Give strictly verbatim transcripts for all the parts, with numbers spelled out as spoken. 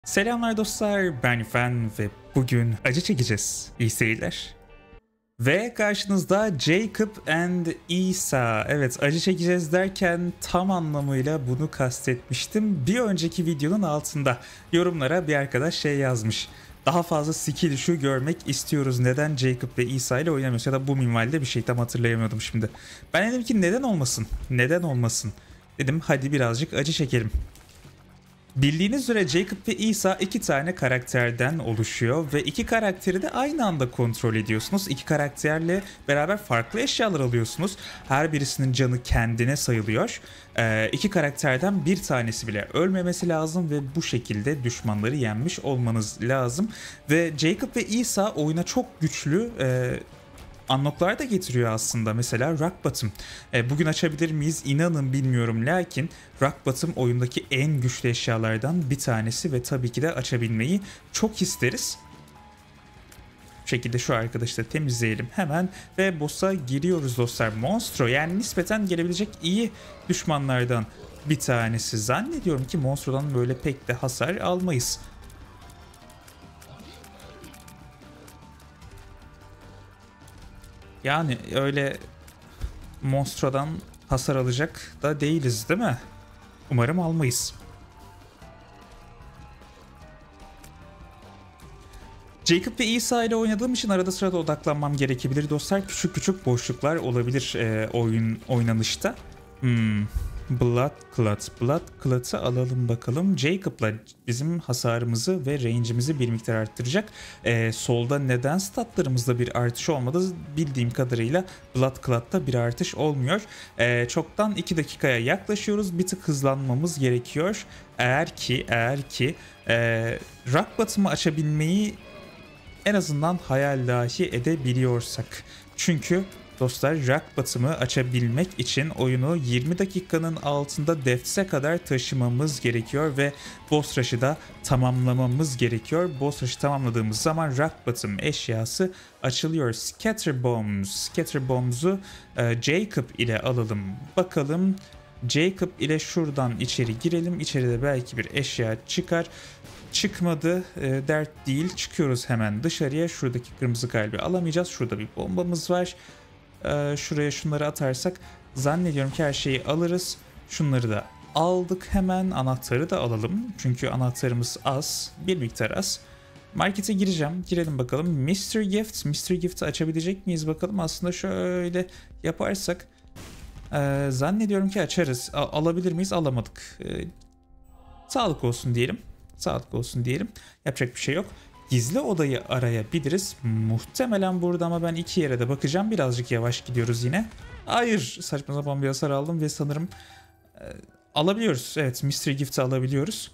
Selamlar dostlar, ben Fen ve bugün acı çekeceğiz. İyi seyirler. Ve karşınızda Jacob and Isa. Evet, acı çekeceğiz derken tam anlamıyla bunu kastetmiştim. Bir önceki videonun altında yorumlara bir arkadaş şey yazmış. Daha fazla skill şu görmek istiyoruz. Neden Jacob ve Isa ile oynamıyoruz? Ya da bu minvalde bir şey, tam hatırlayamıyordum şimdi. Ben dedim ki neden olmasın? Neden olmasın? Dedim hadi birazcık acı çekelim. Bildiğiniz üzere Jacob ve Isa iki tane karakterden oluşuyor ve iki karakteri de aynı anda kontrol ediyorsunuz. İki karakterle beraber farklı eşyalar alıyorsunuz. Her birisinin canı kendine sayılıyor. Ee, iki karakterden bir tanesi bile ölmemesi lazım ve bu şekilde düşmanları yenmiş olmanız lazım. Ve Jacob ve Isa oyuna çok güçlü E, unlocklar da getiriyor aslında. Mesela Rock Bottom. E, bugün açabilir miyiz? İnanın bilmiyorum. Lakin Rock Bottom oyundaki en güçlü eşyalardan bir tanesi ve tabii ki de açabilmeyi çok isteriz. Bu şekilde şu arkadaşı da temizleyelim hemen ve boss'a giriyoruz dostlar. Monstro, yani nispeten gelebilecek iyi düşmanlardan bir tanesi. Zannediyorum ki Monstro'dan böyle pek de hasar almayız. Yani öyle Monstro'dan hasar alacak da değiliz değil mi? Umarım almayız. Jacob ve Isa ile oynadığım için arada sırada odaklanmam gerekebilir dostlar. Küçük küçük boşluklar olabilir e, oyun oynanışta. Hmm. Blood Clot. Blood Clot'ı alalım bakalım. Jacob'la bizim hasarımızı ve range'imizi bir miktar arttıracak. Ee, solda neden statlarımızda bir artış olmadı? Bildiğim kadarıyla Blood Clot'ta bir artış olmuyor. Ee, çoktan iki dakikaya yaklaşıyoruz. Bir tık hızlanmamız gerekiyor. Eğer ki eğer ki e, Rock Bottom'ı açabilmeyi en azından hayal dahi edebiliyorsak. Çünkü dostlar Rock Bottom'ı açabilmek için oyunu yirmi dakikanın altında Depths'e kadar taşımamız gerekiyor ve Boss Rush'ı da tamamlamamız gerekiyor. Boss Rush'ı tamamladığımız zaman Rock Bottom eşyası açılıyor. Scatter Bombs. Scatter Bombs'u e, Jacob ile alalım. Bakalım Jacob ile şuradan içeri girelim. İçeride belki bir eşya çıkar. Çıkmadı, e, dert değil. Çıkıyoruz hemen dışarıya. Şuradaki kırmızı kalbi alamayacağız. Şurada bir bombamız var. E, şuraya şunları atarsak zannediyorum ki her şeyi alırız. Şunları da aldık hemen. Anahtarı da alalım. Çünkü anahtarımız az. Bir miktar az. Markete gireceğim. Girelim bakalım. mister Gift. mister Gift'i açabilecek miyiz bakalım. Aslında şöyle yaparsak e, zannediyorum ki açarız. A- alabilir miyiz? Alamadık. E, sağlık olsun diyelim. Sağlık olsun diyelim. Yapacak bir şey yok. Gizli odayı arayabiliriz. Muhtemelen burada ama ben iki yere de bakacağım. Birazcık yavaş gidiyoruz yine. Hayır. Saçma sapan bir hasar aldım ve sanırım e, alabiliyoruz. Evet, mister Gift'i alabiliyoruz.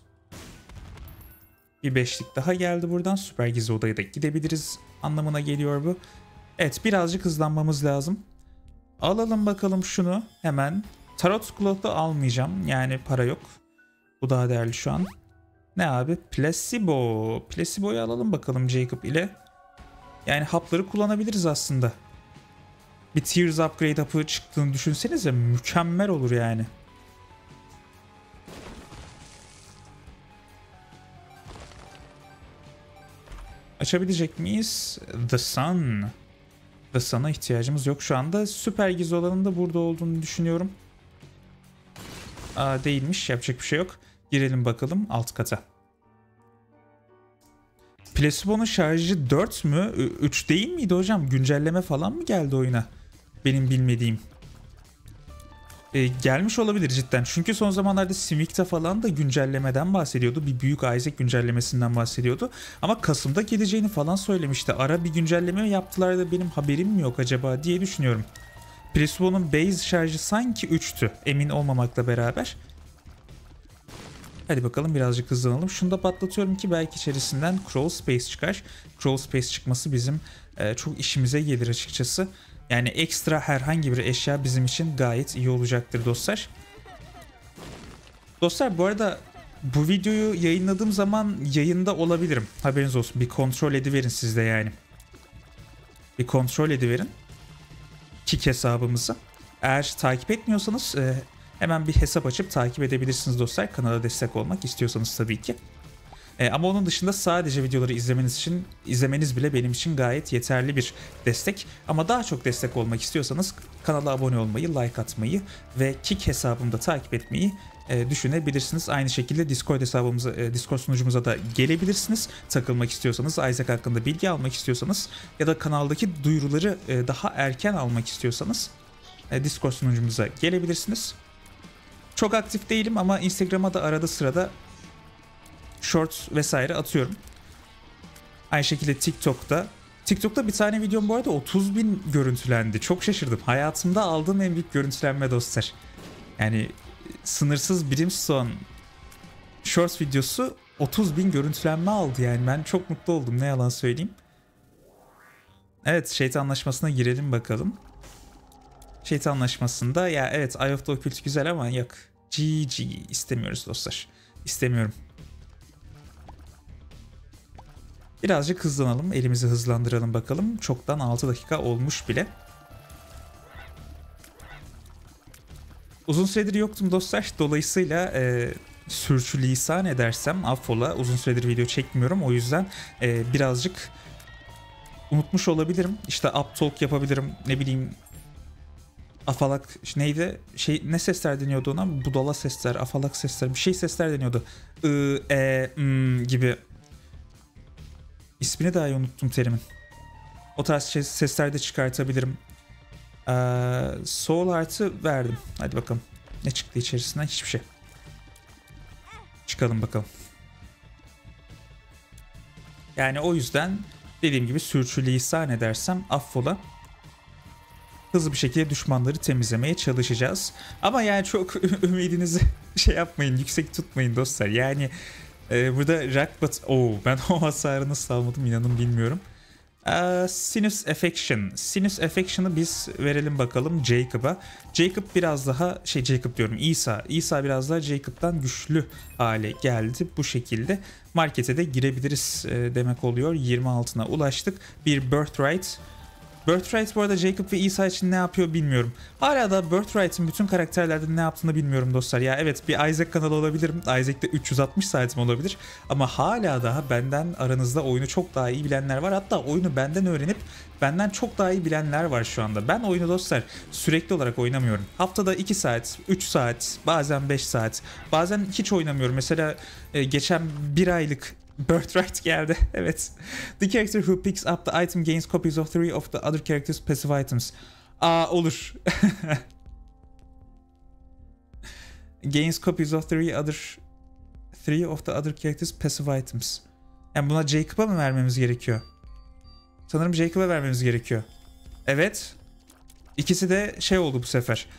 Bir beşlik daha geldi buradan. Süper gizli odaya da gidebiliriz anlamına geliyor bu. Evet, birazcık hızlanmamız lazım. Alalım bakalım şunu hemen. Tarot Cloth'u almayacağım. Yani para yok. Bu daha değerli şu an. Ne abi? Placebo. Placebo'yu alalım bakalım Jacob ile. Yani hapları kullanabiliriz aslında. Bir Tears Upgrade hapı çıktığını düşünsenize, mükemmel olur yani. Açabilecek miyiz? The Sun. The Sun'a ihtiyacımız yok şu anda. Süper gizli olanın da burada olduğunu düşünüyorum. Aa, değilmiş. Yapacak bir şey yok. Girelim bakalım alt kata. Placebo'nun şarjı dört mü? üç değil miydi hocam? Güncelleme falan mı geldi oyuna? Benim bilmediğim. Ee, gelmiş olabilir cidden. Çünkü son zamanlarda Civic'te falan da güncellemeden bahsediyordu. Bir büyük Isaac güncellemesinden bahsediyordu. Ama Kasım'da geleceğini falan söylemişti. Ara bir güncelleme yaptılar da benim haberim mi yok acaba diye düşünüyorum. Placebo'nun base şarjı sanki üçtü. Emin olmamakla beraber. Hadi bakalım birazcık hızlanalım. Şunu da patlatıyorum ki belki içerisinden Crawl Space çıkar. Crawl Space çıkması bizim e, çok işimize gelir açıkçası. Yani ekstra herhangi bir eşya bizim için gayet iyi olacaktır dostlar. Dostlar bu arada bu videoyu yayınladığım zaman yayında olabilirim. Haberiniz olsun. Bir kontrol ediverin siz de yani. Bir kontrol ediverin. Kick hesabımızı. Eğer takip etmiyorsanız hemen bir hesap açıp takip edebilirsiniz dostlar. Kanala destek olmak istiyorsanız tabii ki. E, ama onun dışında sadece videoları izlemeniz için izlemeniz bile benim için gayet yeterli bir destek. Ama daha çok destek olmak istiyorsanız kanala abone olmayı, like atmayı ve Kick hesabımda takip etmeyi e, düşünebilirsiniz. Aynı şekilde Discord hesabımıza, e, Discord sunucumuza da gelebilirsiniz. Takılmak istiyorsanız, Isaac hakkında bilgi almak istiyorsanız ya da kanaldaki duyuruları e, daha erken almak istiyorsanız e, Discord sunucumuza gelebilirsiniz. Çok aktif değilim ama Instagram'a da arada sırada shorts vesaire atıyorum. Aynı şekilde TikTok'ta. TikTok'ta bir tane videom bu arada otuz bin görüntülendi. Çok şaşırdım. Hayatımda aldığım en büyük görüntülenme dostlar. Yani sınırsız Brimstone shorts videosu otuz bin görüntülenme aldı. Yani ben çok mutlu oldum, ne yalan söyleyeyim. Evet, şeytan anlaşmasına girelim bakalım. Şeytan anlaşmasında ya evet Eye of the Occult güzel ama yok. G G istemiyoruz dostlar. İstemiyorum. Birazcık hızlanalım. Elimizi hızlandıralım bakalım. Çoktan altı dakika olmuş bile. Uzun süredir yoktum dostlar. Dolayısıyla e, sürçülisan edersem affola. Uzun süredir video çekmiyorum. O yüzden e, birazcık unutmuş olabilirim. İşte up talk yapabilirim. Ne bileyim afalak neydi? Şey, ne sesler deniyordu ona? Budala sesler, afalak sesler. Bir şey sesler deniyordu. I, e, m gibi. İsmini dahi unuttum terimin. O tarz sesler de çıkartabilirim. Ee, Soul Heart'ı verdim. Hadi bakalım. Ne çıktı içerisinden? Hiçbir şey. Çıkalım bakalım. Yani o yüzden dediğim gibi sürçülisan edersem affola. Hızlı bir şekilde düşmanları temizlemeye çalışacağız. Ama yani çok ümidinizi şey yapmayın, yüksek tutmayın dostlar. Yani e, burada Rockbot... Oo, ben o hasarı nasıl almadım inanın bilmiyorum. Ee, Sinus Affection. Sinus Affection'ı biz verelim bakalım Jacob'a. Jacob biraz daha şey Jacob diyorum İsa. İsa biraz daha Jacob'tan güçlü hale geldi bu şekilde. Markete de girebiliriz e, demek oluyor. yirmi altına ulaştık. Bir Birthright. Birthright bu arada Jacob ve İsa için ne yapıyor bilmiyorum. Hala da Birthright'ın bütün karakterlerde ne yaptığını bilmiyorum dostlar. Ya evet bir Isaac kanalı olabilirim. Isaac'te üç yüz altmış saatim olabilir. Ama hala daha benden aranızda oyunu çok daha iyi bilenler var. Hatta oyunu benden öğrenip benden çok daha iyi bilenler var şu anda. Ben oyunu dostlar sürekli olarak oynamıyorum. Haftada iki saat, üç saat, bazen beş saat. Bazen hiç oynamıyorum. Mesela e, geçen bir aylık Birthright geldi. Evet. The character who picks up the item gains copies of three of the other characters' passive items. Aa olur. Gains copies of three other three of the other characters' passive items. Yani buna Jacob'a mı vermemiz gerekiyor? Sanırım Jacob'a vermemiz gerekiyor. Evet. İkisi de şey oldu bu sefer.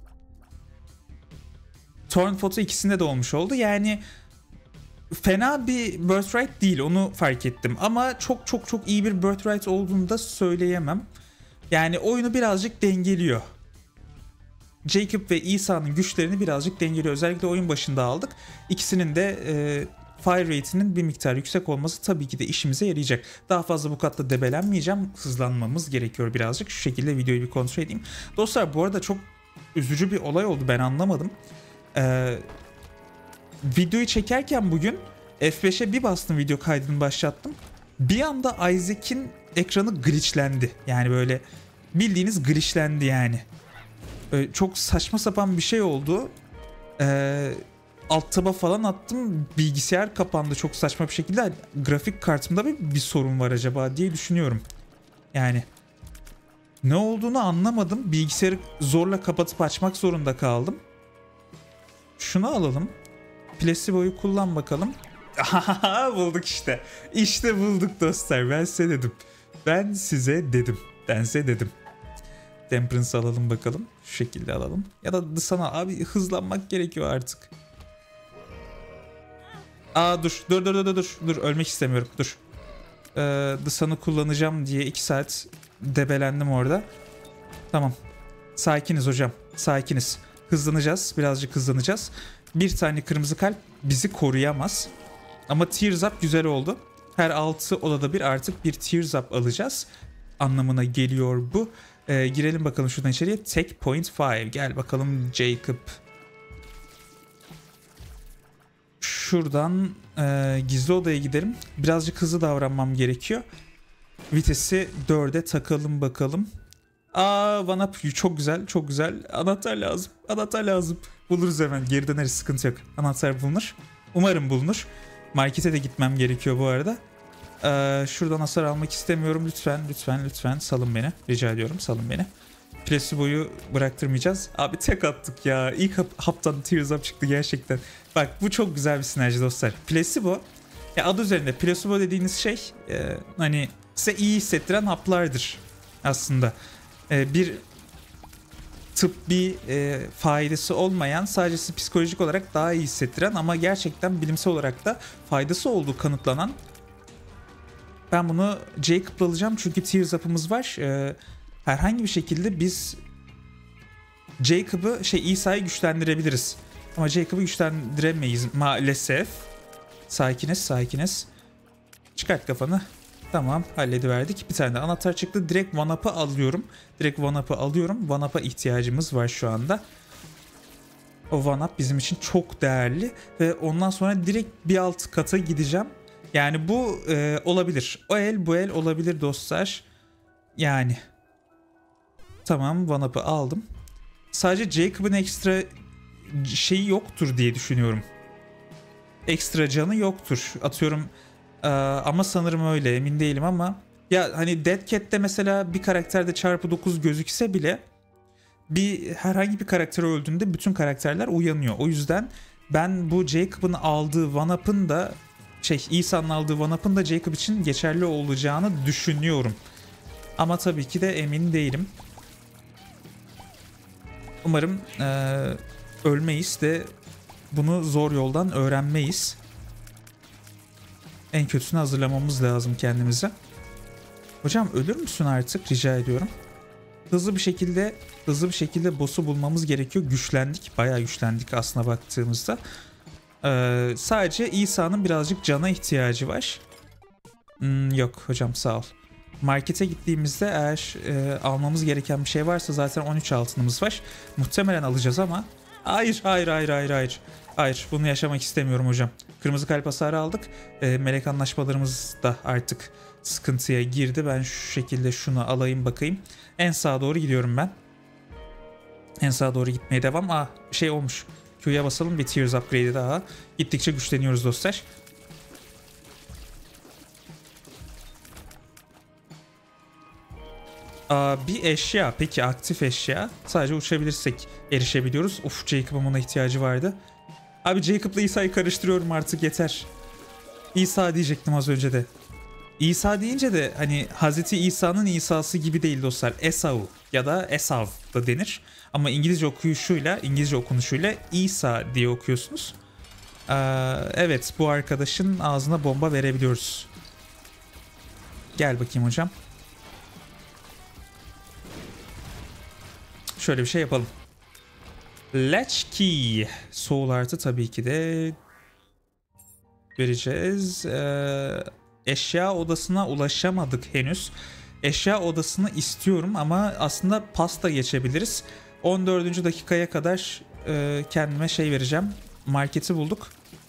Torn foto ikisinde de olmuş oldu. Yani fena bir Birthright değil, onu fark ettim. Ama çok çok çok iyi bir Birthright olduğunu da söyleyemem. Yani oyunu birazcık dengeliyor. Jacob ve İsa'nın güçlerini birazcık dengeliyor. Özellikle oyun başında aldık. İkisinin de e, fire rate'inin bir miktar yüksek olması tabii ki de işimize yarayacak. Daha fazla bu katta debelenmeyeceğim. Hızlanmamız gerekiyor birazcık. Şu şekilde videoyu bir kontrol edeyim. Dostlar bu arada çok üzücü bir olay oldu. Ben anlamadım. Eee... Videoyu çekerken bugün F beşe bir bastım, video kaydını başlattım. Bir anda Isaac'in ekranı glitchlendi. Yani böyle bildiğiniz glitchlendi yani. Böyle çok saçma sapan bir şey oldu. Ee, alt taba falan attım. Bilgisayar kapandı çok saçma bir şekilde. Grafik kartımda bir, bir sorun var acaba diye düşünüyorum. Yani ne olduğunu anlamadım. Bilgisayarı zorla kapatıp açmak zorunda kaldım. Şunu alalım. Placebo'yu kullan bakalım. Bulduk işte. İşte bulduk dostlar. Ben size dedim. Ben size dedim. Ben size dedim. Temperance alalım bakalım. Şu şekilde alalım. Ya da sana abi hızlanmak gerekiyor artık. Aa dur. Dur dur dur dur. Dur ölmek istemiyorum. Dur. Ee, The Sun'ı kullanacağım diye iki saat debelendim orada. Tamam. Sakiniz hocam. Sakiniz. Hızlanacağız. Birazcık hızlanacağız. Bir tane kırmızı kalp bizi koruyamaz. Ama Tears Up güzel oldu. Her altı odada bir artık bir Tears Up alacağız. Anlamına geliyor bu. Ee, girelim bakalım şuradan içeriye. Tech Point beş. Gel bakalım Jacob. şuradan e, gizli odaya gidelim. Birazcık hızlı davranmam gerekiyor. Vitesi dörde takalım bakalım. Aa, bana çok güzel, çok güzel. Anahtar lazım, anahtar lazım. Buluruz hemen, geri döneriz, sıkıntı yok. Anahtar bulunur. Umarım bulunur. Markete de gitmem gerekiyor bu arada. Ee, şuradan hasar almak istemiyorum. Lütfen, lütfen, lütfen salın beni. Rica ediyorum, salın beni. Placebo'yu bıraktırmayacağız. Abi tek attık ya. İlk hap, haptan Tears Up çıktı gerçekten. Bak bu çok güzel bir sinerji dostlar. Placebo, ya adı üzerinde placebo dediğiniz şey e, hani size iyi hissettiren haplardır aslında. E, bir tıbbi e, faydası olmayan, sadece sizi psikolojik olarak daha iyi hissettiren ama gerçekten bilimsel olarak da faydası olduğu kanıtlanan. Ben bunu Jacob'la alacağım çünkü Tears Up'ımız var. E, herhangi bir şekilde biz Jacob'ı şey İsa'yı güçlendirebiliriz. Ama Jacob'ı güçlendiremeyiz maalesef. Sakiniz, sakiniz. Çıkart kafanı. Tamam, hallediverdik. Bir tane de anahtar çıktı. Direkt one up'ı alıyorum. Direkt one up'ı alıyorum. One up'a ihtiyacımız var şu anda. O one up bizim için çok değerli. Ve ondan sonra direkt bir alt kata gideceğim. Yani bu e, olabilir. O el bu el olabilir dostlar. Yani. Tamam, one up'ı aldım. Sadece Jacob'ın ekstra şeyi yoktur diye düşünüyorum. Ekstra canı yoktur. Atıyorum ee, ama sanırım öyle, emin değilim ama ya hani Dead Cat'te mesela bir karakterde çarpı dokuz gözükse bile bir herhangi bir karakter öldüğünde bütün karakterler uyanıyor. O yüzden ben bu Jacob'ın aldığı one up'ın da şey İsa'nın aldığı one up'ın da Jacob için geçerli olacağını düşünüyorum. Ama tabii ki de emin değilim. Umarım ee, ölmeyiz de bunu zor yoldan öğrenmeyiz. En kötüsünü hazırlamamız lazım kendimize. Hocam ölür müsün artık, rica ediyorum. Hızlı bir şekilde hızlı bir şekilde boss'u bulmamız gerekiyor. Güçlendik. Bayağı güçlendik aslına baktığımızda. Ee, sadece İsa'nın birazcık cana ihtiyacı var. Hmm, yok hocam, sağ ol. Markete gittiğimizde eğer e, almamız gereken bir şey varsa zaten on üç altınımız var. Muhtemelen alacağız ama hayır hayır hayır hayır hayır. Hayır, bunu yaşamak istemiyorum hocam. Kırmızı kalp hasarı aldık. E, melek anlaşmalarımız da artık sıkıntıya girdi. Ben şu şekilde şunu alayım bakayım. En sağa doğru gidiyorum ben. En sağa doğru gitmeye devam. Aa, şey olmuş. Q'ya basalım, bir Tears upgrade'i daha. Gittikçe güçleniyoruz dostlar. Aa, bir eşya. Peki aktif eşya. Sadece uçabilirsek erişebiliyoruz. Uf, Jacob'ın ona ihtiyacı vardı. Abi Jacob'la İsa'yı karıştırıyorum artık, yeter. İsa diyecektim az önce de. İsa deyince de hani Hazreti İsa'nın İsa'sı gibi değil dostlar. Esau ya da Esav da denir. Ama İngilizce okuyuşuyla, İngilizce okunuşuyla İsa diye okuyorsunuz. Ee, evet, bu arkadaşın ağzına bomba verebiliyoruz. Gel bakayım hocam. Şöyle bir şey yapalım. Latchkey. Soul artı tabii ki de vereceğiz. Ee, eşya odasına ulaşamadık henüz. Eşya odasını istiyorum ama aslında pasta geçebiliriz. on dördüncü dakikaya kadar e, kendime şey vereceğim. Marketi bulduk.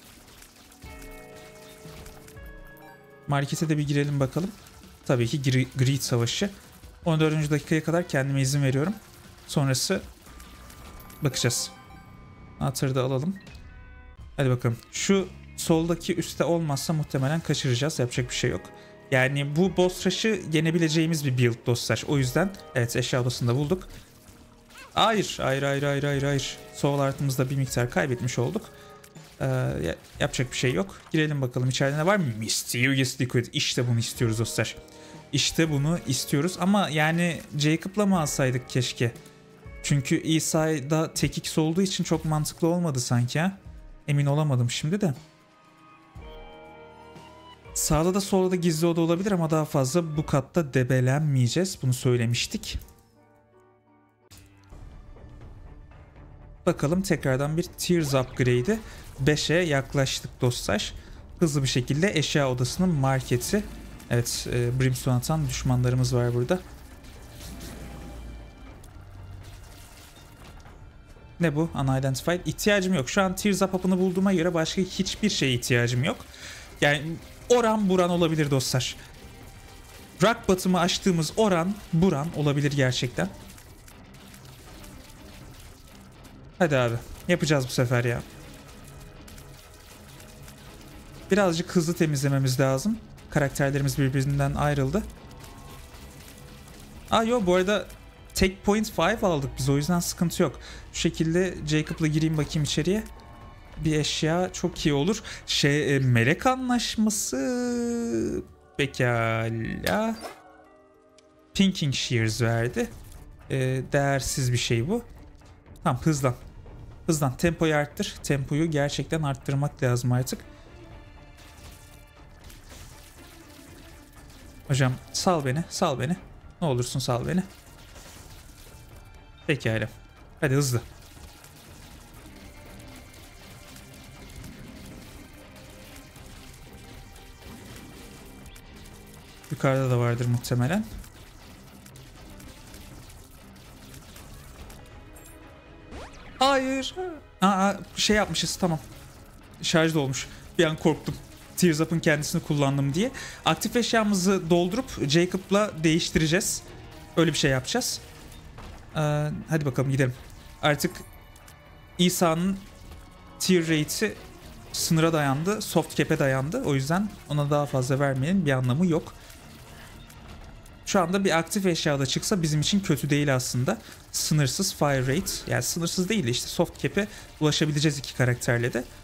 Markete de bir girelim bakalım. Tabii ki Greed Savaşı. on dördüncü dakikaya kadar kendime izin veriyorum. Sonrası bakacağız. Anahtarı da alalım. Hadi bakalım. Şu soldaki üstte olmazsa muhtemelen kaçıracağız. Yapacak bir şey yok. Yani bu boss rush'ı yenebileceğimiz bir build dostlar. O yüzden evet, eşya odasında bulduk. Hayır, hayır, hayır, hayır, hayır, hayır. Soul artımızda bir miktar kaybetmiş olduk. Ee, yapacak bir şey yok. Girelim bakalım içeride ne var mı? Mysterious Liquid. İşte bunu istiyoruz dostlar. İşte bunu istiyoruz ama yani Jacob'la mı alsaydık keşke? Çünkü İsa'da tek X olduğu için çok mantıklı olmadı sanki ha. Emin olamadım şimdi de. Sağda da solda da gizli oda olabilir ama daha fazla bu katta debelenmeyeceğiz. Bunu söylemiştik. Bakalım tekrardan bir Tears upgrade'i. beşe yaklaştık dostlar. Hızlı bir şekilde eşya odasının marketi. Evet, e, Brimstone atan düşmanlarımız var burada. Ne bu? Unidentified. İhtiyacım yok. Şu an Tears Up hapını bulduğuma göre başka hiçbir şeye ihtiyacım yok. Yani oran buran olabilir dostlar. Rock bottom'ı açtığımız oran buran olabilir gerçekten. Hadi abi. Yapacağız bu sefer ya. Birazcık hızlı temizlememiz lazım. Karakterlerimiz birbirinden ayrıldı. Aa yok, bu arada Tek Point beş aldık biz, o yüzden sıkıntı yok. Şu şekilde Jacob'la gireyim bakayım içeriye. Bir eşya çok iyi olur. Şey, e, melek anlaşması. Pekala. Pinking Shears verdi. E, değersiz bir şey bu. Tamam, hızlan. Hızlan. Tempoyu arttır. Tempoyu gerçekten arttırmak lazım artık. Hocam sal beni. Sal beni. Ne olursun sal beni. Pekala. Hadi hızlı. Yukarıda da vardır muhtemelen. Hayır. Aa, şey yapmışız, tamam. Şarj dolmuş. Bir an korktum. Tears Up'ın kendisini kullandım diye. Aktif eşyamızı doldurup Jacob'la değiştireceğiz. Öyle bir şey yapacağız. Ee, hadi bakalım gidelim. Artık İsa'nın tier rate'i sınıra dayandı. Soft cap'e dayandı. O yüzden ona daha fazla vermenin bir anlamı yok. Şu anda bir aktif eşyada çıksa bizim için kötü değil aslında. Sınırsız fire rate. Yani sınırsız değil de işte soft cap'e ulaşabileceğiz iki karakterle de.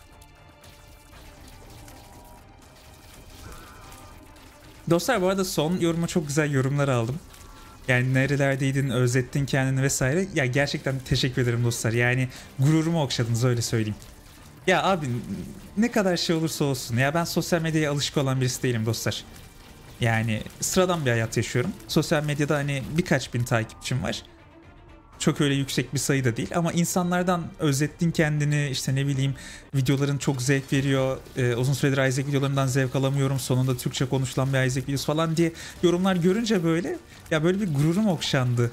Dostlar bu arada son yoruma çok güzel yorumlar aldım. Yani nerelerdeydin, özlettin kendini vesaire. Ya gerçekten teşekkür ederim dostlar. Yani gururumu okşadınız, öyle söyleyeyim. Ya abi ne kadar şey olursa olsun. Ya ben sosyal medyaya alışık olan birisi değilim dostlar. Yani sıradan bir hayat yaşıyorum. Sosyal medyada hani birkaç bin takipçim var. Çok öyle yüksek bir sayı da değil ama insanlardan özlettin kendini, işte ne bileyim videoların çok zevk veriyor, ee, uzun süredir Isaac videolarından zevk alamıyorum, sonunda Türkçe konuşulan bir Isaac videosu falan diye yorumlar görünce böyle ya böyle bir gururum okşandı.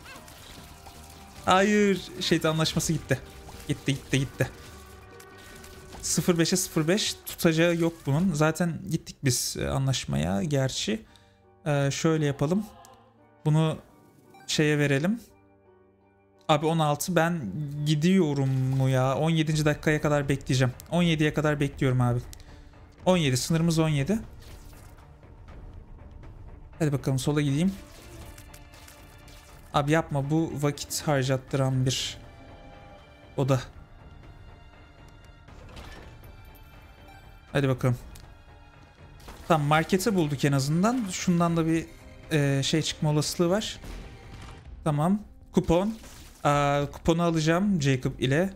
Hayır, şeytan anlaşması gitti. Gitti gitti gitti. sıfır beşe sıfır beş tutacağı yok bunun. Zaten gittik biz anlaşmaya gerçi. Ee, şöyle yapalım. Bunu şeye verelim. Abi on altı, ben gidiyorum mu ya? on yedinci dakikaya kadar bekleyeceğim. on yediye kadar bekliyorum abi. on yedi, sınırımız on yedi. Hadi bakalım sola gideyim. Abi yapma, bu vakit harcattıran bir oda. Hadi bakalım. Tamam, marketi bulduk en azından. Şundan da bir e, şey çıkma olasılığı var. Tamam. Kupon. Aa, kuponu alacağım Jacob ile.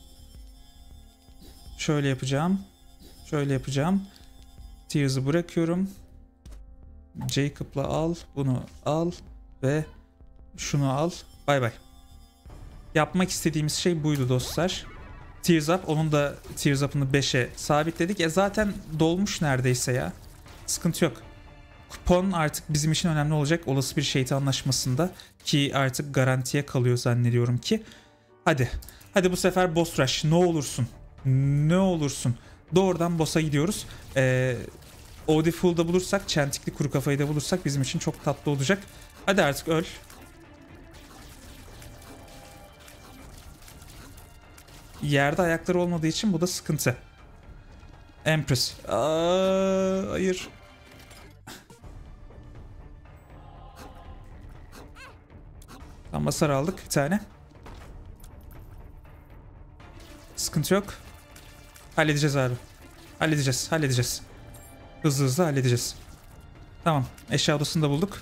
Şöyle yapacağım. Şöyle yapacağım. Tears'ı bırakıyorum. Jacob'la al. Bunu al. Ve şunu al. Bay bay. Yapmak istediğimiz şey buydu dostlar. Tears Up. Onun da Tears Up'ını beşe sabitledik. E zaten dolmuş neredeyse ya. Sıkıntı yok. Kupon artık bizim için önemli olacak. Olası bir şeytan anlaşmasında. Ki artık garantiye kalıyor zannediyorum ki. Hadi. Hadi bu sefer boss rush. Ne olursun. Ne olursun. Doğrudan boss'a gidiyoruz. Ee, Odiful'da bulursak, çentikli kuru kafayı da bulursak bizim için çok tatlı olacak. Hadi artık öl. Yerde ayakları olmadığı için bu da sıkıntı. Empress. Aa, hayır. Tam hasar aldık bir tane. Sıkıntı yok. Halledeceğiz abi. Halledeceğiz. Halledeceğiz. Hızlı hızlı halledeceğiz. Tamam. Eşya odasını da bulduk.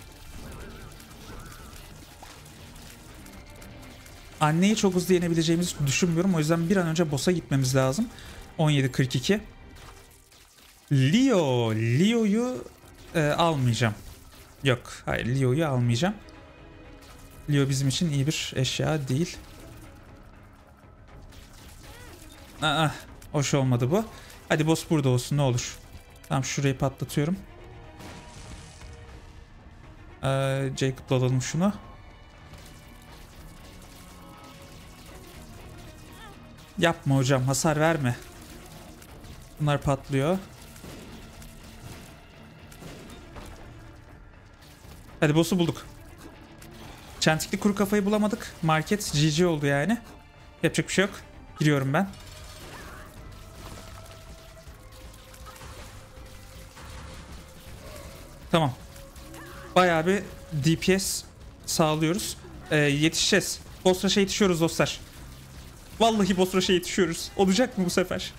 Anneyi çok hızlı yenebileceğimizi düşünmüyorum. O yüzden bir an önce boss'a gitmemiz lazım. on yedi kırk iki. Leo. Leo'yu e, almayacağım. Yok. Hayır, Leo'yu almayacağım. Leo bizim için iyi bir eşya değil. Aa, hoş olmadı bu. Hadi boss burada olsun ne olur. Tamam, şurayı patlatıyorum. Ee, Jacob'la alalım şunu. Yapma hocam, hasar verme. Bunlar patlıyor. Hadi boss'u bulduk. Çentikli kuru kafayı bulamadık. Market G G oldu yani. Yapacak bir şey yok. Giriyorum ben. Tamam. Bayağı bir D P S sağlıyoruz. Ee, yetişeceğiz. Boss rush'a yetişiyoruz dostlar. Vallahi boss rush'a yetişiyoruz. Olacak mı bu sefer?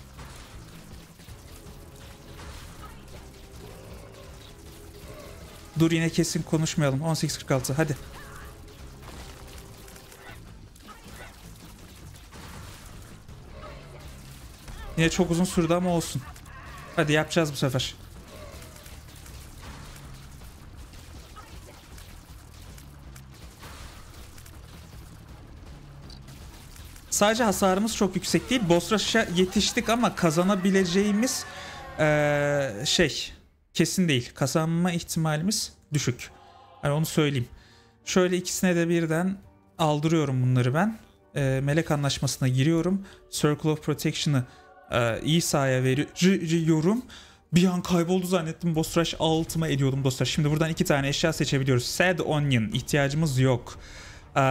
Dur yine kesin konuşmayalım. on sekiz kırk altı hadi. Yine çok uzun sürdü ama olsun. Hadi yapacağız bu sefer. Sadece hasarımız çok yüksek değil. Boss rush'a yetiştik ama kazanabileceğimiz ee, şey kesin değil. Kazanma ihtimalimiz düşük. Yani onu söyleyeyim. Şöyle ikisine de birden aldırıyorum bunları ben. E, melek anlaşmasına giriyorum. Circle of Protection'ı e, İsa'ya veriyorum. Bir an kayboldu zannettim. Boss rush altıma ediyordum dostlar. Şimdi buradan iki tane eşya seçebiliyoruz. Sad Onion ihtiyacımız yok. Ee,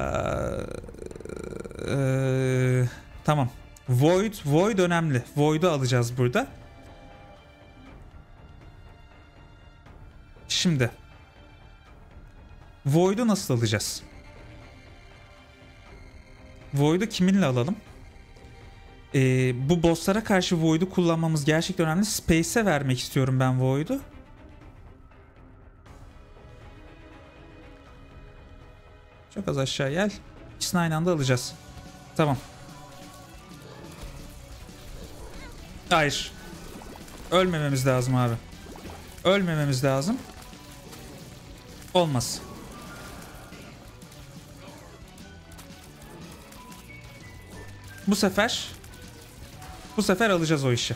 e, tamam. Void, Void önemli. Void'u alacağız burada. Şimdi Void'u nasıl alacağız? Void'u kiminle alalım? Ee, bu bosslara karşı Void'u kullanmamız gerçekten önemli. Space'e vermek istiyorum ben Void'u. Çok az aşağı gel. İkisini aynı anda alacağız. Tamam. Hayır. Ölmememiz lazım abi. Ölmememiz lazım. Olmaz. Bu sefer bu sefer alacağız o işi.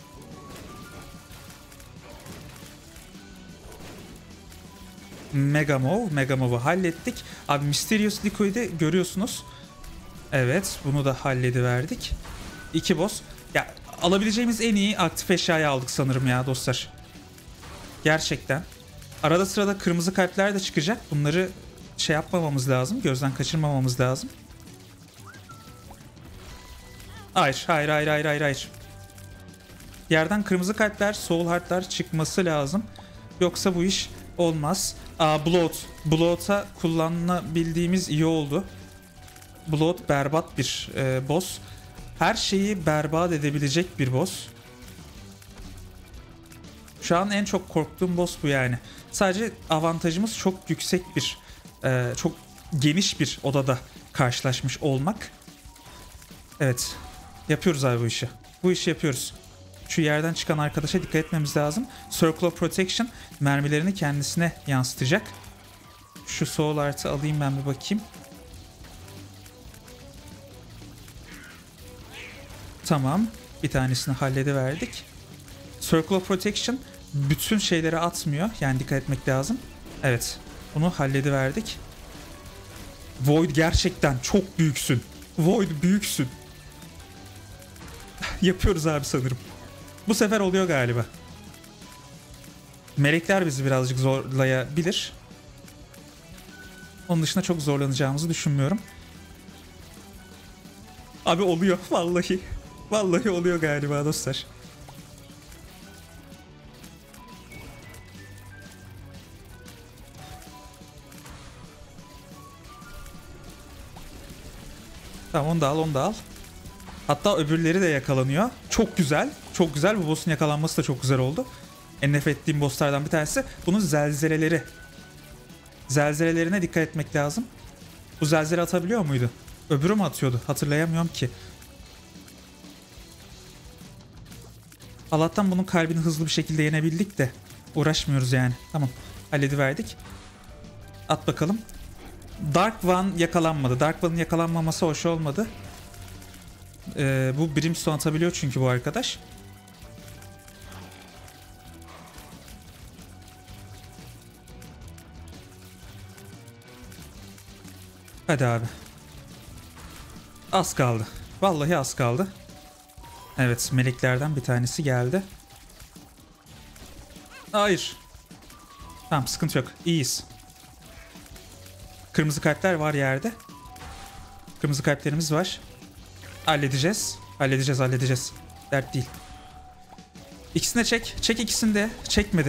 Megamov, Megamov'u hallettik. Abi Mysterious Liquid'i görüyorsunuz. Evet, bunu da hallediverdik. İki boss. Ya alabileceğimiz en iyi aktif eşyayı aldık sanırım ya dostlar. Gerçekten. Arada sırada kırmızı kalpler de çıkacak. Bunları şey yapmamamız lazım. Gözden kaçırmamamız lazım. Hayır, hayır, hayır, hayır, hayır, hayır. Yerden kırmızı kalpler, soul heart'lar çıkması lazım. Yoksa bu iş olmaz. Aa, Blood. Blood'a kullanabildiğimiz iyi oldu. Blood berbat bir e, boss. Her şeyi berbat edebilecek bir boss. Şu an en çok korktuğum boss bu yani. Sadece avantajımız çok yüksek bir, e, çok geniş bir odada karşılaşmış olmak. Evet. Yapıyoruz abi bu işi. Bu işi yapıyoruz. Şu yerden çıkan arkadaşa dikkat etmemiz lazım. Circle of Protection mermilerini kendisine yansıtacak. Şu soul artı alayım ben bir bakayım. Tamam. Bir tanesini hallediverdik. Circle of Protection bütün şeyleri atmıyor. Yani dikkat etmek lazım. Evet. Bunu hallediverdik. Void gerçekten çok büyüksün. Void büyüksün. Yapıyoruz abi sanırım. Bu sefer oluyor galiba. Melekler bizi birazcık zorlayabilir. Onun dışında çok zorlanacağımızı düşünmüyorum. Abi oluyor vallahi. Vallahi oluyor galiba dostlar. Tamam onu da al onu da al. Hatta öbürleri de yakalanıyor. Çok güzel. Çok güzel. Bu boss'un yakalanması da çok güzel oldu. En nefret ettiğim boss'lardan bir tanesi. Bunun zelzeleleri. Zelzelelerine dikkat etmek lazım. Bu zelzele atabiliyor muydu? Öbürü mü atıyordu? Hatırlayamıyorum ki. Allah'tan bunun kalbini hızlı bir şekilde yenebildik de. Uğraşmıyoruz yani. Tamam. Hallediverdik. At bakalım. Dark One yakalanmadı. Dark One'ın yakalanmaması hoş olmadı. Ee, bu Brimstone atabiliyor çünkü bu arkadaş. Hadi abi. Az kaldı. Vallahi az kaldı. Evet, meleklerden bir tanesi geldi. Hayır. Tamam, sıkıntı yok. İyiyiz. Kırmızı kalpler var yerde. Kırmızı kalplerimiz var. Halledeceğiz. Halledeceğiz, halledeceğiz. Dert değil. İkisini de çek. Çek ikisini de. Çekmedi.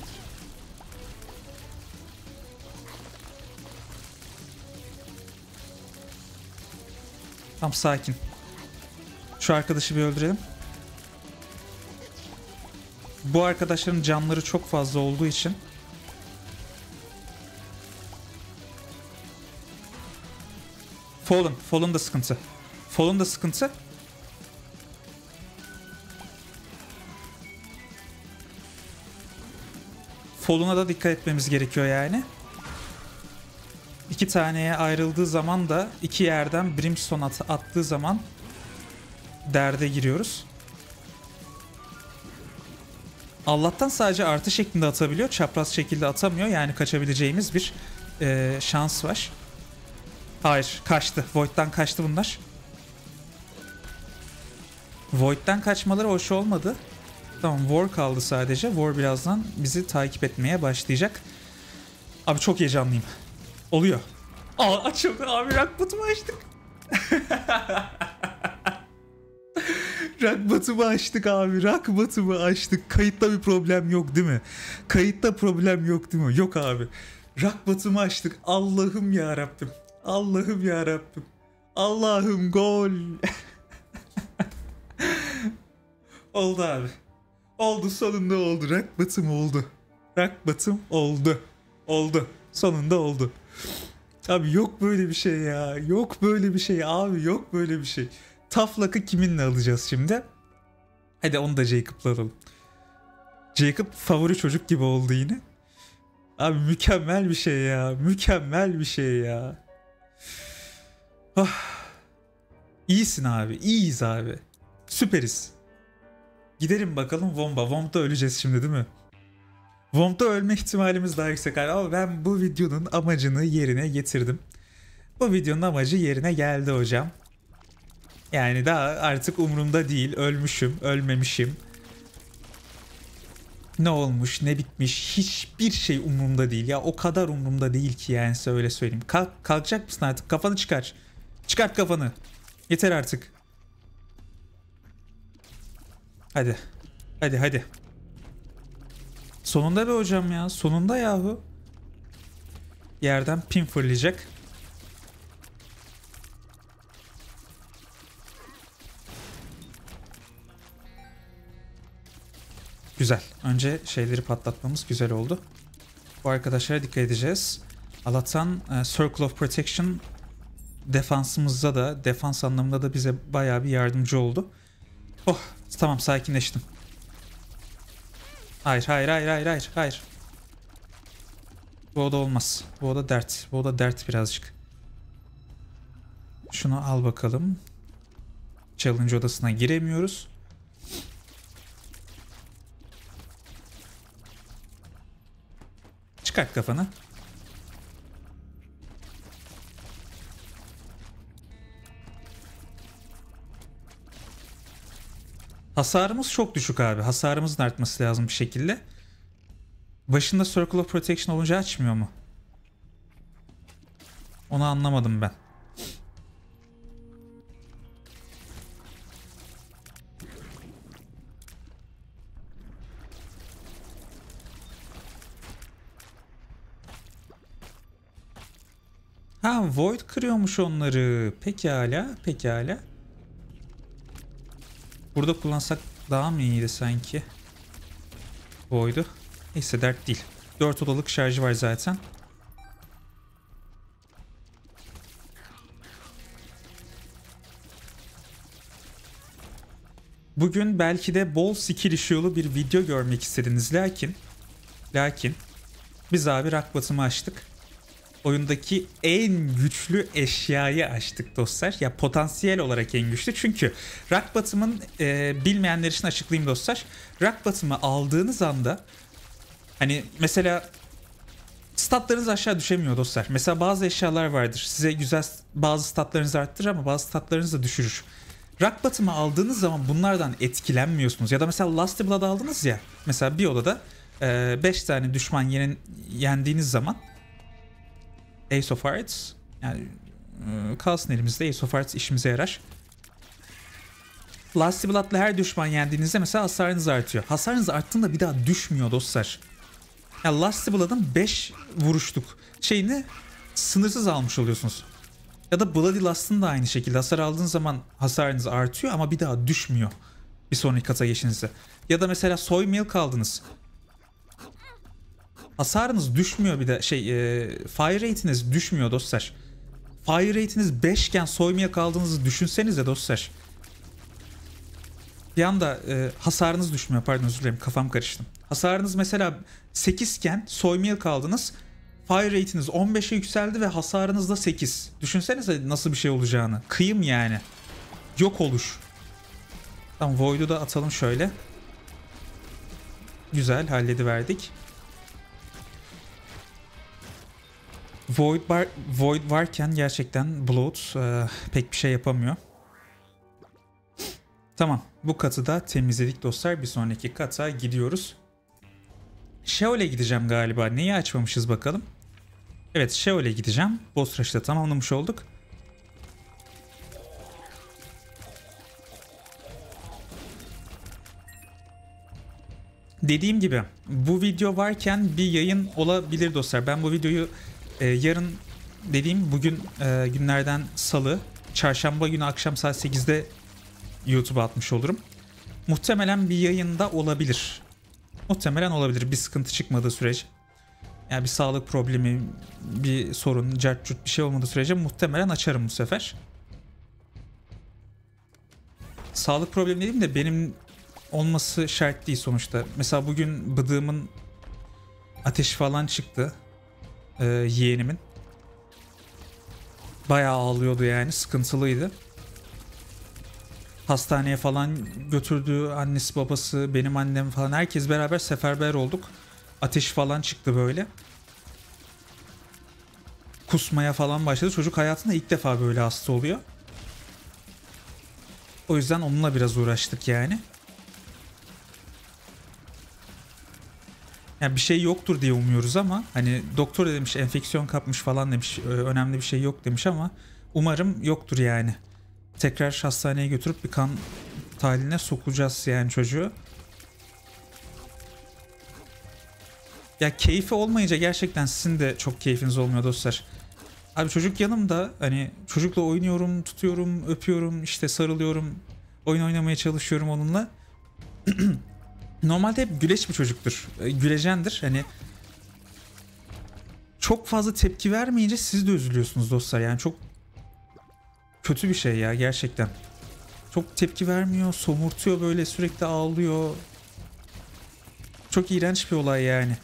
Tamam, sakin. Şu arkadaşı bir öldürelim. Bu arkadaşların canları çok fazla olduğu için Fallen. Fallen da sıkıntı. Fallen da sıkıntı. Fallen'a da dikkat etmemiz gerekiyor yani. İki taneye ayrıldığı zaman da iki yerden Brimstone at attığı zaman derde giriyoruz. Allah'tan sadece artı şeklinde atabiliyor. Çapraz şekilde atamıyor. Yani kaçabileceğimiz bir e, şans var. Hayır, kaçtı. Void'dan kaçtı bunlar. Void'dan kaçmaları hoş olmadı. Tamam, War kaldı sadece. War birazdan bizi takip etmeye başlayacak. Abi çok heyecanlıyım. Oluyor. Aa, açıldı abi, Rockbottom'u açtık. Rockbottom'u açtık abi. Rockbottom'u açtık. Kayıtta bir problem yok değil mi? Kayıtta problem yok değil mi? Yok abi. Rockbottom'u açtık. Allah'ım ya Rabbim. Allah'ım ya Rabbim. Allah'ım gol. Oldu abi. Oldu, sonunda oldu. Rockbottom oldu. Rockbottom oldu. Oldu. Sonunda oldu. Abi yok böyle bir şey ya. Yok böyle bir şey abi. Yok böyle bir şey. Tough Luck'ı kiminle alacağız şimdi? Hadi onu da Jacob'la alalım. Jacob favori çocuk gibi oldu yine. Abi mükemmel bir şey ya. Mükemmel bir şey ya. Oh. İyisin abi. İyiyiz abi. Süperiz. Gidelim bakalım Womb'a. Womb'da öleceğiz şimdi değil mi? Womb'da ölme ihtimalimiz daha yüksek. Ama ben bu videonun amacını yerine getirdim. Bu videonun amacı yerine geldi hocam. Yani daha artık umurumda değil. Ölmüşüm, ölmemişim. Ne olmuş, ne bitmiş, hiçbir şey umurumda değil. Ya o kadar umurumda değil ki yani, size öyle söyleyeyim. Kalk, kalkacak mısın artık? Kafanı çıkar. Çıkart kafanı. Yeter artık. Hadi. Hadi hadi. Sonunda be hocam ya. Sonunda yahu. Yerden pin fırlayacak. Güzel. Önce şeyleri patlatmamız güzel oldu. Bu arkadaşlara dikkat edeceğiz. Allah'tan e, Circle of Protection defansımızda da, defans anlamında da bize bayağı bir yardımcı oldu. Oh, tamam, sakinleştim. Hayır, hayır, hayır, hayır, hayır, hayır. Bu oda olmaz. Bu oda dert. Bu oda dert birazcık. Şunu al bakalım. Challenge odasına giremiyoruz. Çıkart kafanı. Hasarımız çok düşük abi. Hasarımızın artması lazım bir şekilde. Başında Circle of Protection olunca açmıyor mu? Onu anlamadım ben. Ha, Void kırıyormuş onları. Pekala, pekala. Burada kullansak daha mı iyiydi sanki? Void'u. Neyse, dert değil. dört odalık şarjı var zaten. Bugün belki de bol skill issue'lu bir video görmek istediniz. Lakin, lakin biz abi Rockbottom'u açtık. Oyundaki en güçlü eşyayı açtık dostlar. Ya potansiyel olarak en güçlü. Çünkü Rockbottom'un e, bilmeyenler için açıklayayım dostlar. Rockbottom'u aldığınız anda hani mesela statlarınız aşağı düşemiyor dostlar. Mesela bazı eşyalar vardır. Size güzel bazı statlarınızı arttırır ama bazı statlarınızı da düşürür. Rock Bottom'ı aldığınız zaman bunlardan etkilenmiyorsunuz. Ya da mesela Lusty Blood aldınız ya. Mesela bir odada beş e, tane düşman yenen, yendiğiniz zaman Ace of Hearts, yani e, kalsın elimizde, Ace of Hearts işimize yarar. Lusty Blood'la her düşman yendiğinizde mesela hasarınız artıyor. Hasarınız arttığında bir daha düşmüyor dostlar. Yani Lusty Blood'ın beş vuruşluk şeyini sınırsız almış oluyorsunuz. Ya da Bloody Lust'ın da aynı şekilde hasar aldığınız zaman hasarınız artıyor ama bir daha düşmüyor bir sonraki kata geçinizde. Ya da mesela Soy Milk aldınız. Hasarınız düşmüyor, bir de şey e, fire rate'iniz düşmüyor dostlar. Fire rate'iniz beş iken Soy Milk aldığınızı düşünsenize dostlar. Bir anda e, hasarınız düşmüyor, pardon özür dilerim, kafam karıştı. Hasarınız mesela sekiz iken Soy Milk aldınız. Fire rate'iniz on beşe yükseldi ve hasarınız da sekiz. Düşünsenize nasıl bir şey olacağını. Kıyım yani. Yok oluş. Tamam, Void'u da atalım şöyle. Güzel, hallediverdik. Void, var, Void varken gerçekten Bloat e, pek bir şey yapamıyor. Tamam, bu katı da temizledik dostlar. Bir sonraki kata gidiyoruz. Sheol'e gideceğim galiba. Neyi açmamışız bakalım. Evet, Sheol'e gideceğim. Boss Rush'ı da tamamlamış olduk. Dediğim gibi bu video varken bir yayın olabilir dostlar. Ben bu videoyu e, yarın dediğim bugün e, günlerden salı, çarşamba günü akşam saat sekizde YouTube'a atmış olurum. Muhtemelen bir yayında olabilir. Muhtemelen olabilir bir sıkıntı çıkmadığı sürece. Yani bir sağlık problemi, bir sorun, cart curt bir şey olmadığı sürece muhtemelen açarım bu sefer. Sağlık problemi dediğim de benim olması şart değil sonuçta. Mesela bugün bıdığımın ateşi falan çıktı. Ee, yeğenimin. Bayağı ağlıyordu yani, sıkıntılıydı. Hastaneye falan götürdü annesi babası, benim annem falan, herkes beraber seferber olduk. Ateş falan çıktı böyle. Kusmaya falan başladı. Çocuk hayatında ilk defa böyle hasta oluyor. O yüzden onunla biraz uğraştık yani. Yani bir şey yoktur diye umuyoruz ama hani doktor demiş enfeksiyon kapmış falan demiş, önemli bir şey yok demiş ama umarım yoktur yani. Tekrar hastaneye götürüp bir kan tahliline sokacağız yani çocuğu. Ya keyfi olmayınca gerçekten sizin de çok keyfiniz olmuyor dostlar. Abi çocuk yanımda, hani çocukla oynuyorum, tutuyorum, öpüyorum, işte sarılıyorum, oyun oynamaya çalışıyorum onunla. Normalde hep güleç bir çocuktur, gülecendir. Hani çok fazla tepki vermeyince siz de üzülüyorsunuz dostlar. Yani çok kötü bir şey ya gerçekten. Çok tepki vermiyor, somurtuyor böyle, sürekli ağlıyor. Çok iğrenç bir olay yani.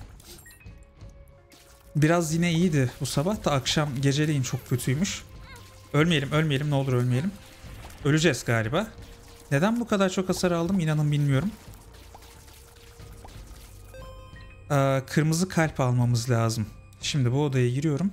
Biraz yine iyiydi bu sabah da akşam geceleyin çok kötüymüş. Ölmeyelim, ölmeyelim, ne olur ölmeyelim. Öleceğiz galiba. Neden bu kadar çok hasar aldım inanın bilmiyorum. Ee, kırmızı kalp almamız lazım. Şimdi bu odaya giriyorum.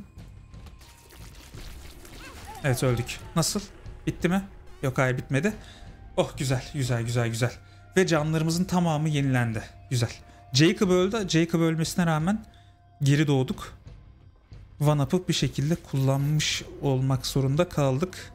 Evet, öldük. Nasıl? Bitti mi? Yok, hayır bitmedi. Oh güzel, güzel, güzel, güzel. Ve canlarımızın tamamı yenilendi. Güzel. Jacob öldü. Jacob ölmesine rağmen geri doğduk. One up'ı bir şekilde kullanmış olmak zorunda kaldık.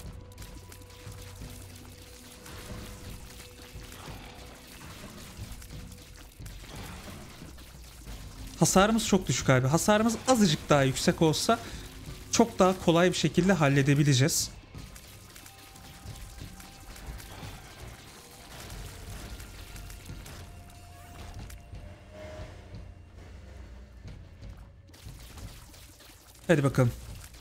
Hasarımız çok düşük abi. Hasarımız azıcık daha yüksek olsa çok daha kolay bir şekilde halledebileceğiz. Hadi bakalım.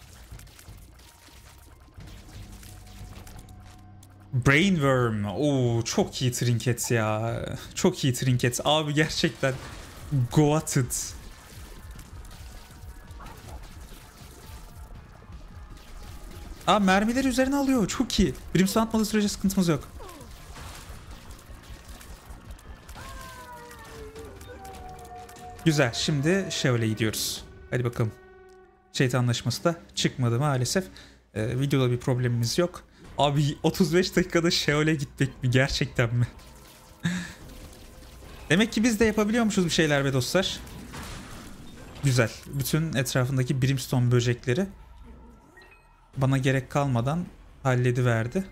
Brainworm. Oo, çok iyi trinket ya. Çok iyi trinket. Abi gerçekten goated. Aa, mermileri üzerine alıyor. Çok iyi. Brimstone atmadığı sürece sıkıntımız yok. Güzel. Şimdi Sheol'e gidiyoruz. Hadi bakalım. Şeytan anlaşması da çıkmadı maalesef. Ee, videoda bir problemimiz yok. Abi otuz beş dakikada Sheol'e gitmek mi? Gerçekten mi? Demek ki biz de yapabiliyormuşuz bir şeyler be dostlar. Güzel. Bütün etrafındaki brimstone böcekleri bana gerek kalmadan hallediverdi.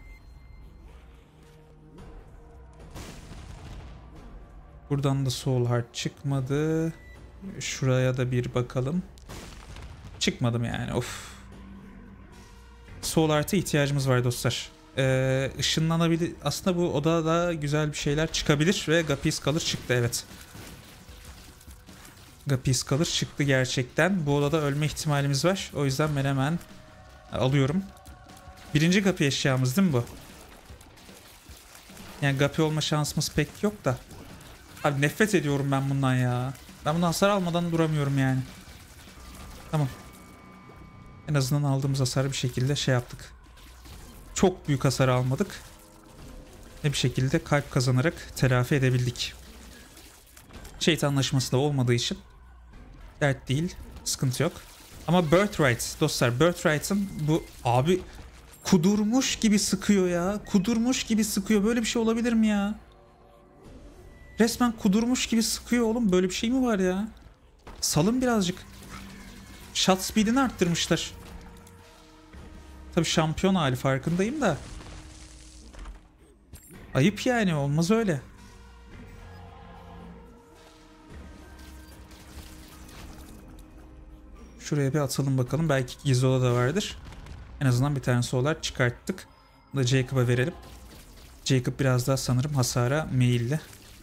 Buradan da Soul Heart çıkmadı. Şuraya da bir bakalım. Çıkmadım yani. Of. Soul Heart'a ihtiyacımız var dostlar. Ee, ışınlanabilir. Aslında bu odada güzel bir şeyler çıkabilir ve Guppy Scholar çıktı, evet. Guppy Scholar çıktı gerçekten. Bu odada ölme ihtimalimiz var. O yüzden ben hemen alıyorum. Birinci Guppy eşyamız değil mi bu? Yani Guppy olma şansımız pek yok da. Abi nefret ediyorum ben bundan ya. Ben bundan hasar almadan duramıyorum yani. Tamam. En azından aldığımız hasarı bir şekilde şey yaptık. Çok büyük hasar almadık. Ve bir şekilde kalp kazanarak telafi edebildik. Şeytanlaşması da olmadığı için dert değil, sıkıntı yok. Ama Birthright dostlar, Birthright'ın bu abi kudurmuş gibi sıkıyor ya. Kudurmuş gibi sıkıyor. Böyle bir şey olabilir mi ya? Resmen kudurmuş gibi sıkıyor oğlum. Böyle bir şey mi var ya? Salın birazcık. Shot speed'ini arttırmışlar. Tabii şampiyon hali, farkındayım da. Ayıp yani, olmaz öyle. Şuraya bir atalım bakalım. Belki gizli oda da vardır. En azından bir tane solar çıkarttık. Bunu da Jacob'a verelim. Jacob biraz daha sanırım hasara meyilli.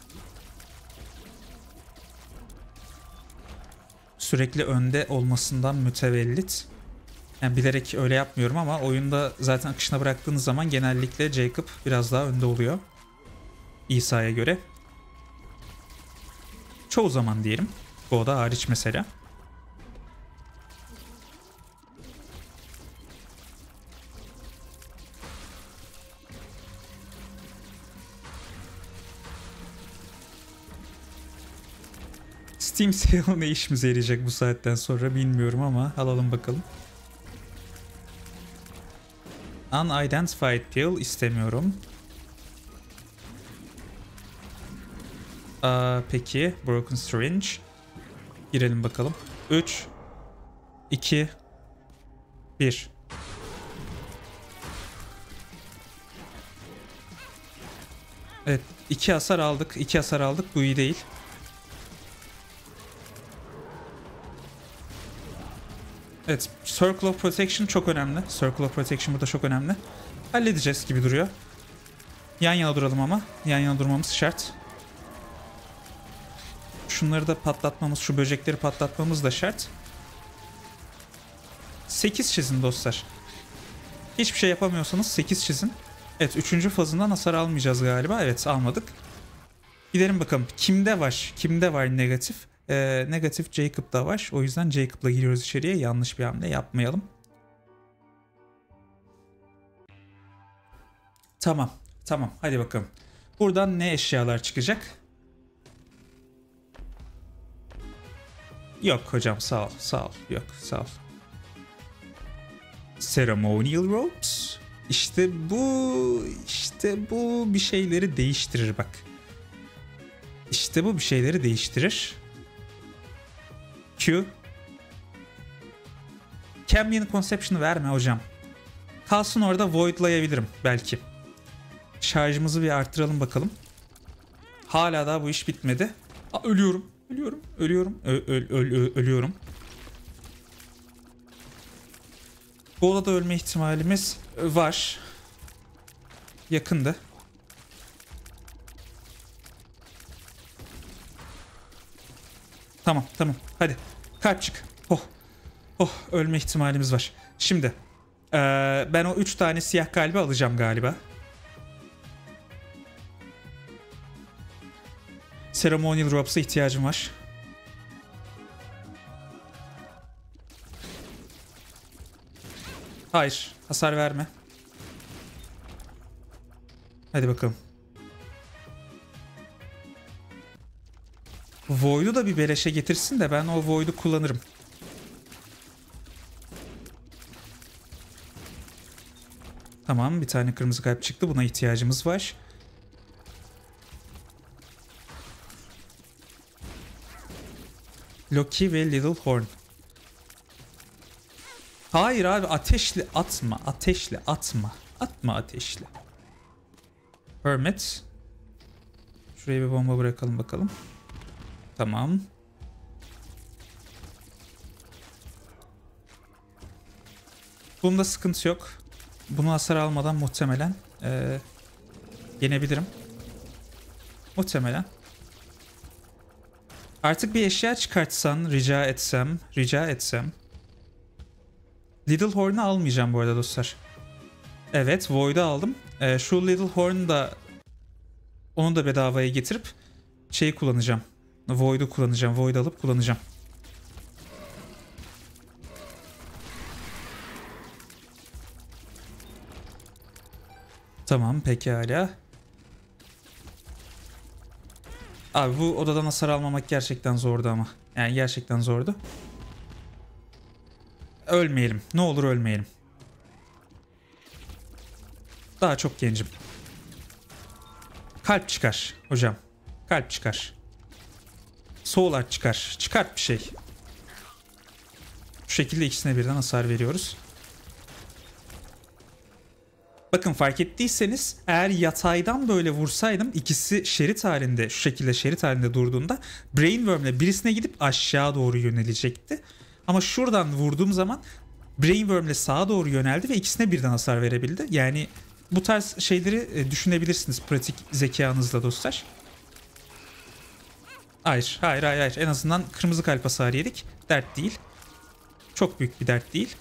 Sürekli önde olmasından mütevellit. Yani bilerek öyle yapmıyorum ama oyunda zaten akışına bıraktığınız zaman genellikle Jacob biraz daha önde oluyor. İsa'ya göre. Çoğu zaman diyelim. Bu oda hariç mesela. Steam Sale ne işimize yarayacak bu saatten sonra bilmiyorum ama alalım bakalım. Unidentified Pill istemiyorum. Aa, peki Broken Syringe. Girelim bakalım. üç iki bir. Evet, iki hasar aldık. iki hasar aldık. Bu iyi değil. Evet, Circle of Protection çok önemli. Circle of Protection burada çok önemli. Halledeceğiz gibi duruyor. Yan yana duralım ama. Yan yana durmamız şart. Şunları da patlatmamız, şu böcekleri patlatmamız da şart. sekiz çizin dostlar. Hiçbir şey yapamıyorsanız sekiz çizin. Evet, üçüncü fazından hasar almayacağız galiba. Evet, almadık. Gidelim bakalım. Kimde var? Kimde var negatif? Ee, negatif Jacob'da var. O yüzden Jacob'la giriyoruz içeriye. Yanlış bir hamle yapmayalım. Tamam. Tamam. Hadi bakalım. Buradan ne eşyalar çıkacak? Yok hocam, sağ ol. Sağ ol. Yok, sağ ol. Ceremonial Robes. İşte bu, işte bu bir şeyleri değiştirir bak. İşte bu bir şeyleri değiştirir. Q. Cambion Conception'ı verme hocam. Kalsın orada, voidlayabilirim belki. Şarjımızı bir arttıralım bakalım. Hala daha bu iş bitmedi. Aa, ölüyorum, ölüyorum, ölüyorum, ö öl öl öl ölüyorum. Bu odada ölme ihtimalimiz var. Yakındı. Tamam, tamam. Hadi. Kalp çık. Oh. Oh, ölme ihtimalimiz var. Şimdi. Ee, ben o üç tane siyah kalbi alacağım galiba. Ceremonial Robes'a ihtiyacım var. Hayır. Hasar verme. Hadi bakalım. Void'u da bir beleşe getirsin de ben o Void'u kullanırım. Tamam, bir tane kırmızı kalp çıktı. Buna ihtiyacımız var. Loki ve Little Horn. Hayır abi, ateşli atma. Ateşli atma. Atma ateşli. Hermit. Şuraya bir bomba bırakalım bakalım. Tamam. Bunda sıkıntı yok. Bunu hasar almadan muhtemelen ee, yenebilirim. Muhtemelen. Artık bir eşya çıkartsan rica etsem, rica etsem. Little Horn'u almayacağım bu arada dostlar. Evet, Void'u aldım. Ee, şu Little Horn'u da onu da bedavaya getirip şeyi kullanacağım. Void'u kullanacağım. Void alıp kullanacağım. Tamam, pekala. Abi bu odadan hasar almamak gerçekten zordu ama. Yani gerçekten zordu. Ölmeyelim. Ne olur ölmeyelim. Daha çok gencim. Kalp çıkar hocam. Kalp çıkar. Soul Art çıkar. Çıkart bir şey. Bu şekilde ikisine birden hasar veriyoruz. Bakın, fark ettiyseniz eğer yataydan böyle vursaydım, ikisi şerit halinde, şu şekilde şerit halinde durduğunda Brainworm'le birisine gidip aşağı doğru yönelecekti. Ama şuradan vurduğum zaman Brainworm'le sağa doğru yöneldi ve ikisine birden hasar verebildi. Yani bu tarz şeyleri düşünebilirsiniz pratik zekanızla dostlar. Hayır, hayır, hayır, hayır. En azından kırmızı kalp hasarı yedik. Dert değil. Çok büyük bir dert değil.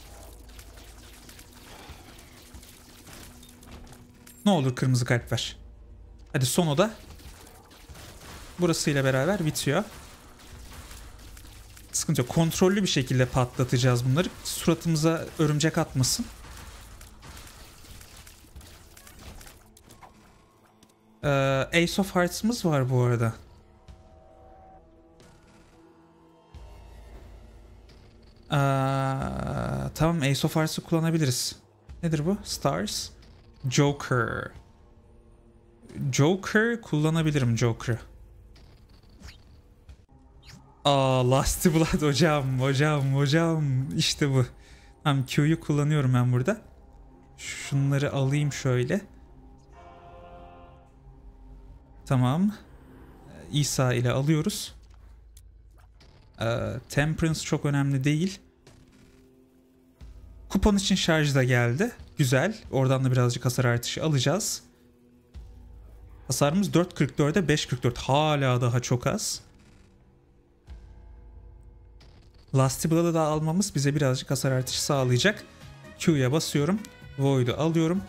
Ne olur kırmızı kalp ver. Hadi son oda. Burasıyla beraber bitiyor. Sıkıntı yok. Kontrollü bir şekilde patlatacağız bunları. Suratımıza örümcek atmasın. Ee, Ace of Hearts'ımız var bu arada. Ee, tamam, Ace of Hearts'ı kullanabiliriz. Nedir bu? Stars. Joker. Joker kullanabilirim, Joker. Aa, Lusty Blood hocam, hocam, hocam. İşte bu. Tamam, Q'yu kullanıyorum ben burada. Şunları alayım şöyle. Tamam. İsa ile alıyoruz. Ee, Temperance çok önemli değil. Kupon için şarj da geldi. Güzel. Oradan da birazcık hasar artışı alacağız. Hasarımız dört kırk dörde beş kırk dört. Hala daha çok az. Lusty Blood'ı da almamız bize birazcık hasar artışı sağlayacak. Q'ya basıyorum. Void'u alıyorum.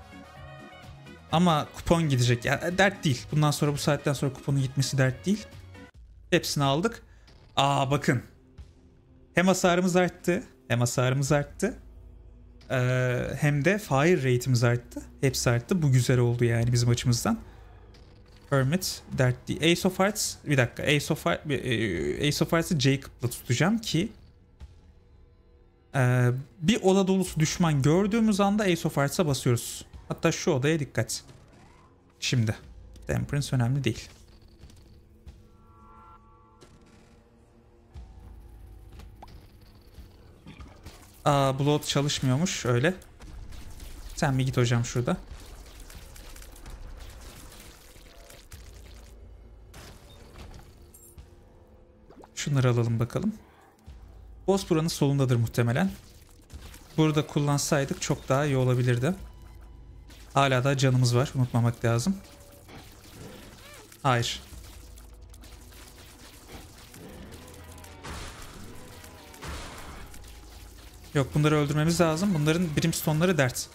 Ama kupon gidecek. Ya, dert değil. Bundan sonra, bu saatten sonra kuponun gitmesi dert değil. Hepsini aldık. Aa, bakın. Hem hasarımız arttı. Hem hasarımız arttı. Ee, hem de fire rate'imiz arttı. Hepsi arttı. Bu güzel oldu yani bizim açımızdan. Hermit dert değil. Ace of Hearts. Bir dakika. Ace of, Ace of Hearts'ı Jacob'la tutacağım ki e, bir oda dolusu düşman gördüğümüz anda Ace of Hearts'a basıyoruz. Hatta şu odaya dikkat. Şimdi. Temperance önemli değil. Aa, Blood çalışmıyormuş öyle. Sen bir git hocam şurada. Şunları alalım bakalım. Boss buranın solundadır muhtemelen. Burada kullansaydık çok daha iyi olabilirdi. Hala da canımız var. Unutmamak lazım. Hayır. Yok, bunları öldürmemiz lazım. Bunların brimstone'ları dert.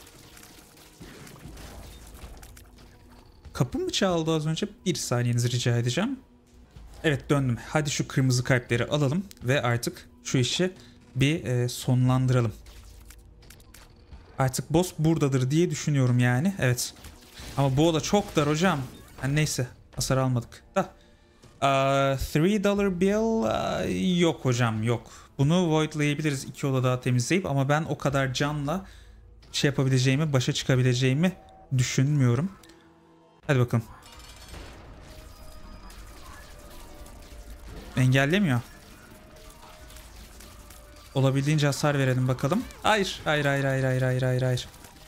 Kapı mı çaldı az önce? Bir saniyenizi rica edeceğim. Evet, döndüm. Hadi şu kırmızı kalpleri alalım ve artık şu işi bir e, sonlandıralım. Artık boss buradadır diye düşünüyorum yani. Evet. Ama bu oda çok dar hocam. Yani neyse, hasar almadık da. Uh, three dollar bill uh, yok hocam, yok. Bunu voidlayabiliriz iki oda daha temizleyip, ama ben o kadar canla şey yapabileceğimi, başa çıkabileceğimi düşünmüyorum. Hadi bakalım. Engellemiyor. Olabildiğince hasar verelim bakalım. Hayır, hayır, hayır, hayır, hayır, hayır, hayır, hayır.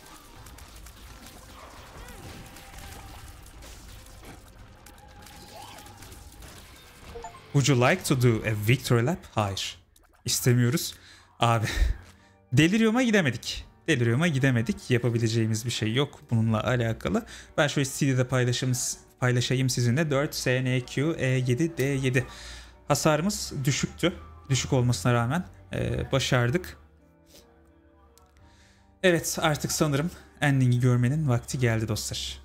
Would you like to do a victory lap? Hayır. İstemiyoruz. Abi. Delirium'a gidemedik. Delirium'a gidemedik. Yapabileceğimiz bir şey yok bununla alakalı. Ben şöyle C D'de paylaşayım, paylaşayım sizinle. dört S N Q E yedi D yedi. Hasarımız düşüktü. Düşük olmasına rağmen e, başardık. Evet, artık sanırım ending'i görmenin vakti geldi dostlar.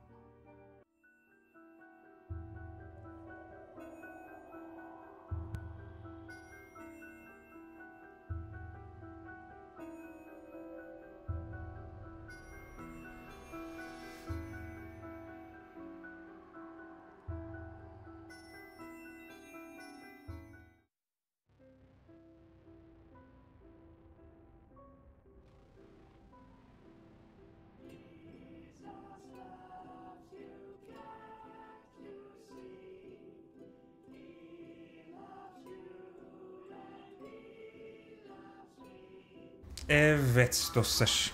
Evet dostlar.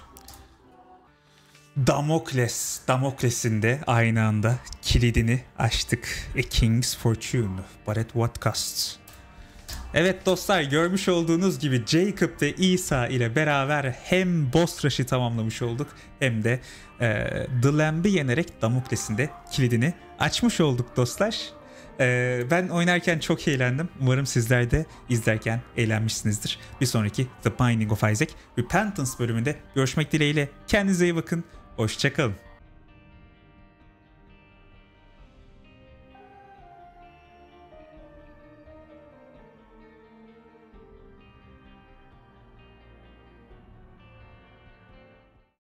Damokles, Damokles'in de aynı anda kilidini açtık. A King's Fortune, but at what cost? Evet dostlar, görmüş olduğunuz gibi Jacob ve İsa ile beraber hem boss rush'ı tamamlamış olduk hem de e, The Lamb'i yenerek Damokles'in de kilidini açmış olduk dostlar. E, ben oynarken çok eğlendim. Umarım sizler de izlerken eğlenmişsinizdir. Bir sonraki The Binding of Isaac Repentance bölümünde görüşmek dileğiyle. Kendinize iyi bakın. Hoşçakalın.